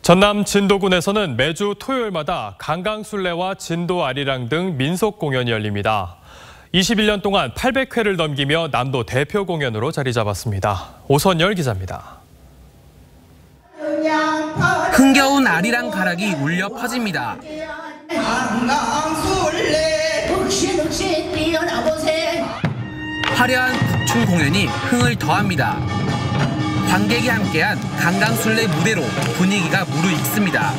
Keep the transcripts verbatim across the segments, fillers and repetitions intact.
전남 진도군에서는 매주 토요일마다 강강술래와 진도 아리랑 등 민속 공연이 열립니다. 이십일 년 동안 팔백 회를 넘기며 남도 대표 공연으로 자리 잡았습니다. 오선열 기자입니다. 흥겨운 아리랑 가락이 울려 퍼집니다. 화려한 북춤 공연이 흥을 더합니다. 관객이 함께한 강강술래 무대로 분위기가 무르익습니다.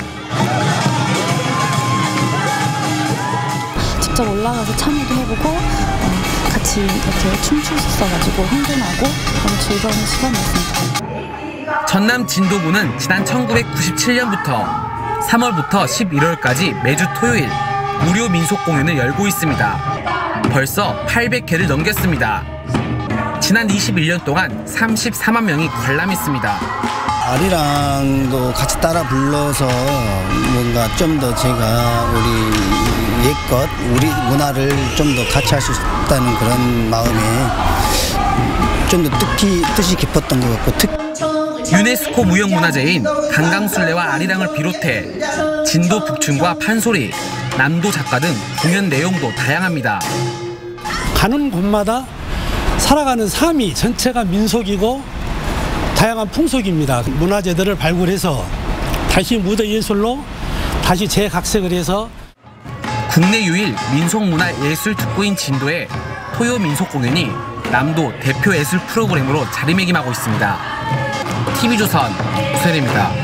직접 올라가서 참여도 해보고 같이 이렇게 춤출 수 있어가지고 흥분하고 너무 즐거운 시간이었습니다. 전남 진도군은 지난 천구백구십칠 년부터 삼월부터 십일월까지 매주 토요일 무료 민속 공연을 열고 있습니다. 벌써 팔백 회를 넘겼습니다. 지난 이십일 년 동안 삼십사만 명이 관람했습니다. 아리랑도 같이 따라 불러서 뭔가 좀 더 제가 우리 옛것, 우리 문화를 좀 더 같이 할 수 있다는 그런 마음에 좀 더 뜻이, 뜻이 깊었던 것 같고 특... 유네스코 무형문화재인 강강술래와 아리랑을 비롯해 진도 북춤과 판소리, 남도 작가 등 공연 내용도 다양합니다. 가는 곳마다 살아가는 삶이 전체가 민속이고 다양한 풍속입니다. 문화재들을 발굴해서 다시 무대 예술로 다시 재각색을 해서 국내 유일 민속문화예술 특구인 진도의 토요 민속 공연이 남도 대표 예술 프로그램으로 자리매김하고 있습니다. 티비조선 오선열입니다.